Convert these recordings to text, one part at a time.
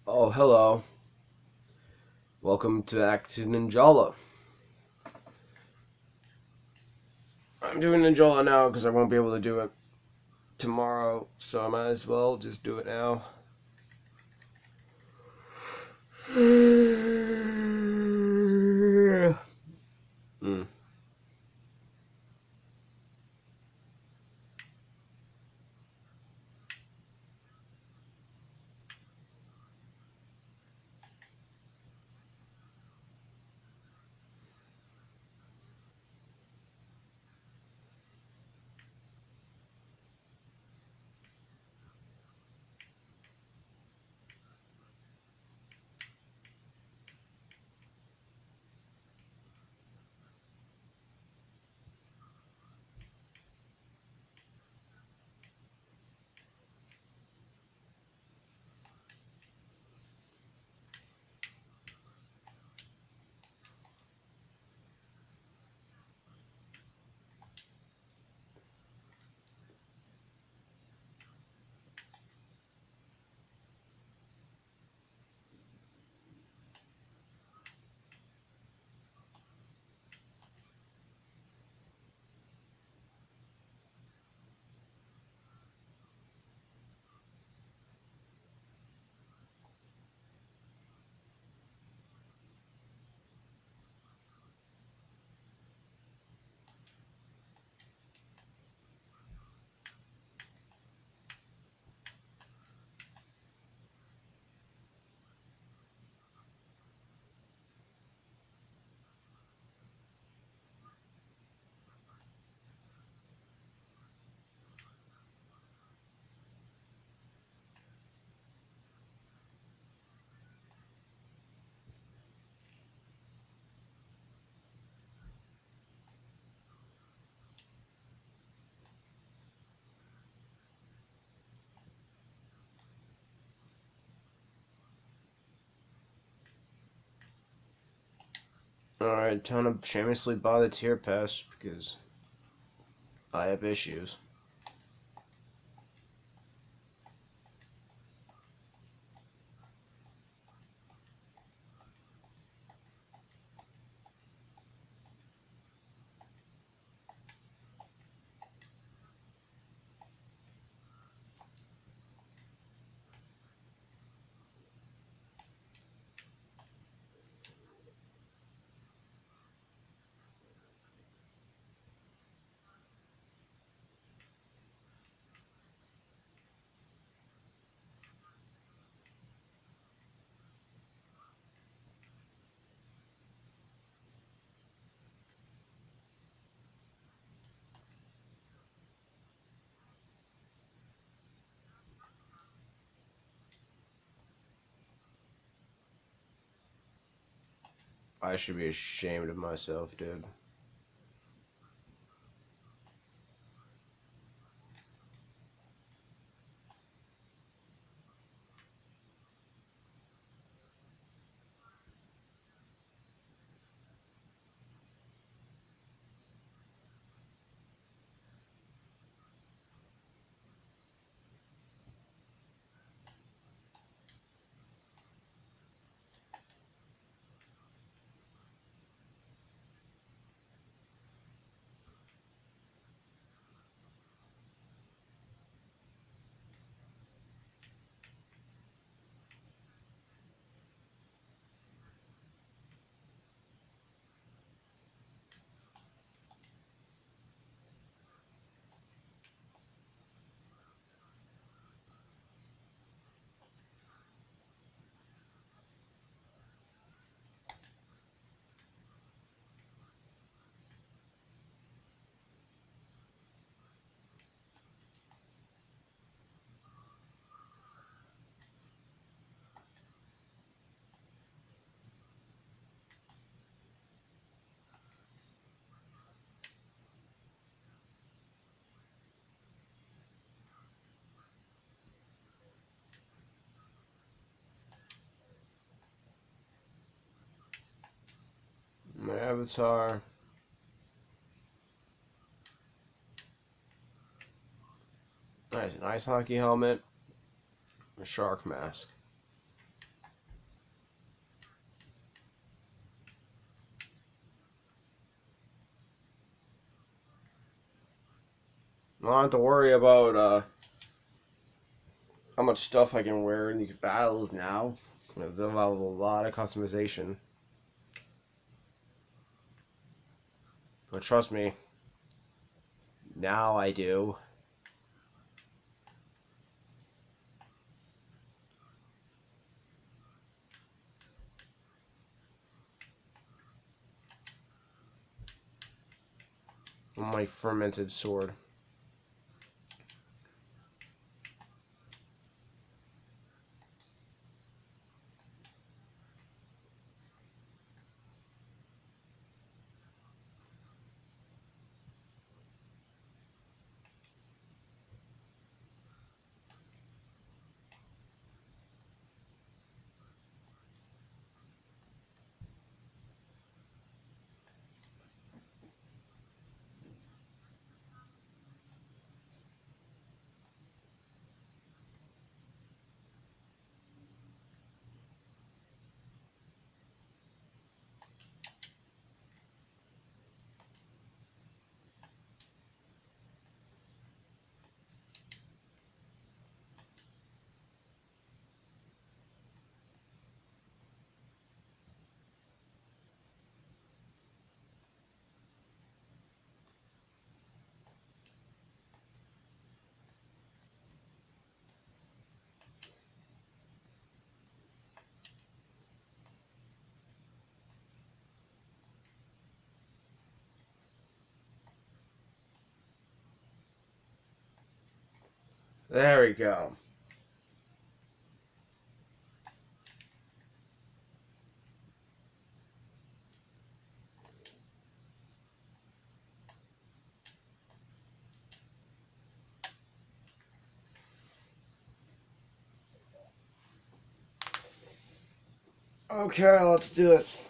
Oh, hello. Welcome to Ninjala. I'm doing Ninjala now because I won't be able to do it tomorrow, so I might as well just do it now. Mm. Alright, time to shamelessly buy the tier pass because I have issues. I should be ashamed of myself, dude. My avatar. Nice, an ice hockey helmet, a shark mask. I don't have to worry about how much stuff I can wear in these battles now. It's involves a lot of customization. But trust me, now I do. My fermented sword. There we go. Okay, let's do this.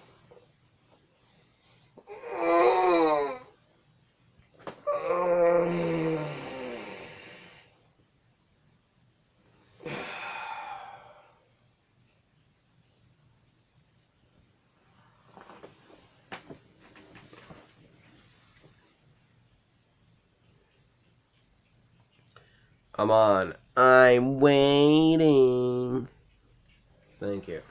I'm on. I'm waiting. Thank you.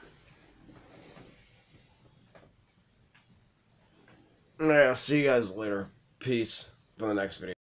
Yeah, see you guys later. Peace for the next video.